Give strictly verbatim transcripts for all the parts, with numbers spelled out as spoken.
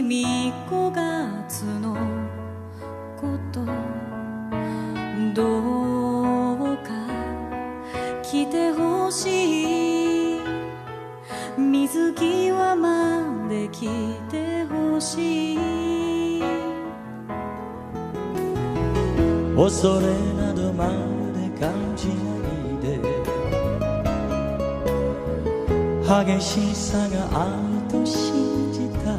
君ごがつのことどうか来てほしい水際まで来てほしい恐れなどまるで感じないで激しさがあると信じた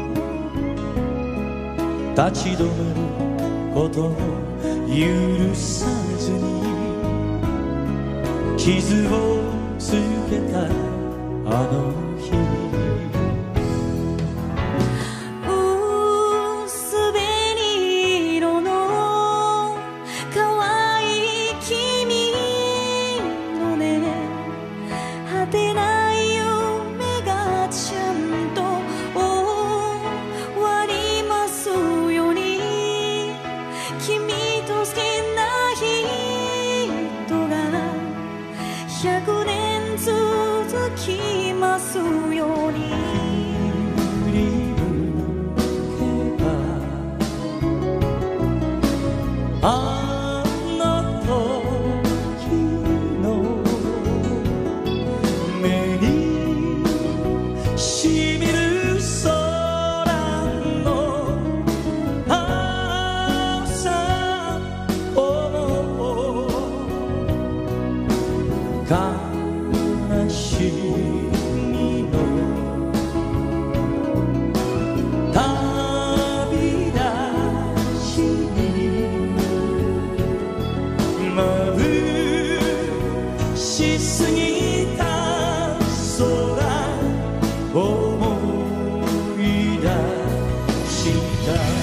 立ち止まることを許さずに傷をつけたあの日薄紅色の可愛い君のね果てない夢がちゃんと終わりますように君と好きな人が百年続きますようにあの時の目にしみる空の青さを悲しみの旅立ちに眩しすぎた空思い出した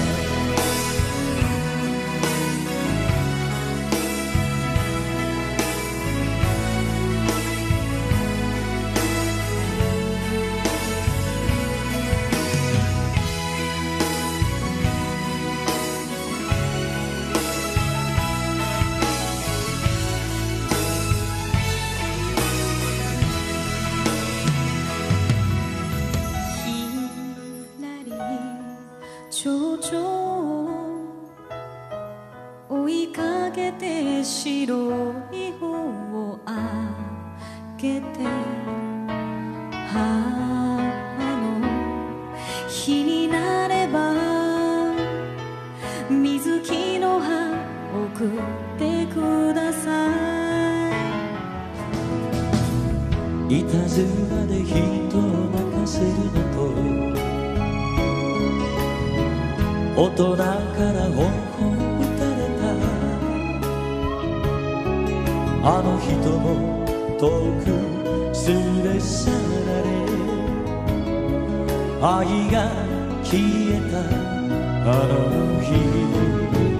蝶々を追いかけて白い方をあげて母の日になれば水木の葉送ってくださいいたずらで人を泣かせるのと大人から頬を打たれたあの人も遠く連れ去られ愛が消えたあの日